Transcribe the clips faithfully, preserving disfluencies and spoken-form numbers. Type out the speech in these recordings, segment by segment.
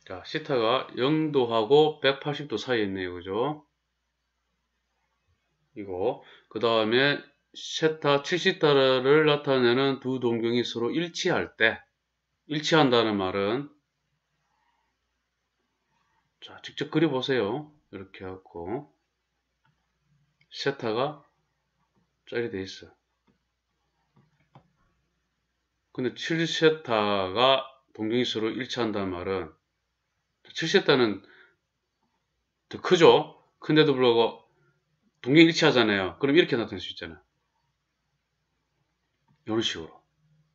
자, 시타가 영 도하고 백팔십 도 사이에 있네요. 그죠? 이거. 그 다음에 세타 칠십 도를 나타내는 두 동경이 서로 일치할 때, 일치한다는 말은, 자, 직접 그려보세요. 이렇게 하고, 세타가 짤이 돼 있어. 근데 칠 세타가 동경이 서로 일치한다는 말은, 칠 세타는 더 크죠? 큰데도 불구하고 동경이 일치하잖아요. 그럼 이렇게 나타낼 수 있잖아요. 이런 식으로.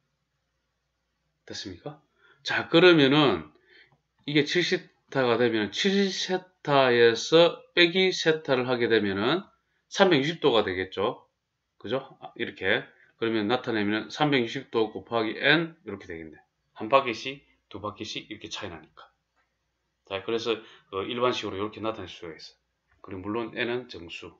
됐습니까? 자, 그러면은 이게 칠 세타가 되면 칠 세타에서 빼기 세타를 하게 되면은 삼백육십 도가 되겠죠. 그죠? 이렇게. 그러면 나타내면 삼백육십 도 곱하기 n 이렇게 되겠네. 한 바퀴씩, 두 바퀴씩 이렇게 차이 나니까. 자, 그래서 어, 일반식으로 이렇게 나타낼 수가 있어. 그리고 물론 n은 정수.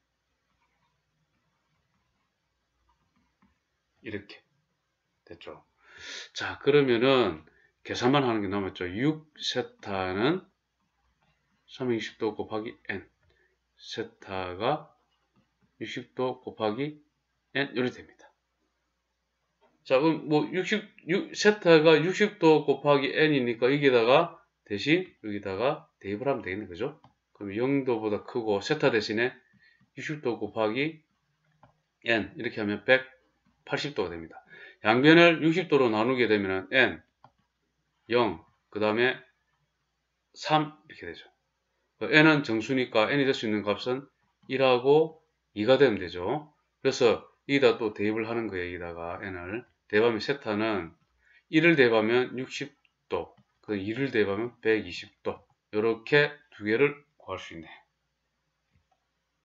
이렇게 됐죠. 자, 그러면은 계산만 하는 게 남았죠. 육 세타는 삼백육십 도 곱하기 n. 세타가 육십 도 곱하기 n 이렇게 됩니다. 자, 그럼 뭐 육십, 세타가 육십 도 곱하기 n이니까 여기다가 대신 여기다가 대입을 하면 되겠네. 그죠? 그럼 영 도보다 크고 세타 대신에 육십 도 곱하기 n 이렇게 하면 백팔십 도가 됩니다. 양변을 육십 도로 나누게 되면 n, 영, 그 다음에 삼 이렇게 되죠. n은 정수니까 n이 될 수 있는 값은 일하고 이가 되면 되죠. 그래서 여기다 또 대입을 하는 거예요. 여기다가 n을. 대입하면 세타는 일을 대입하면 육십 도, 이를 대입하면 백이십 도 이렇게 두 개를 구할 수 있네.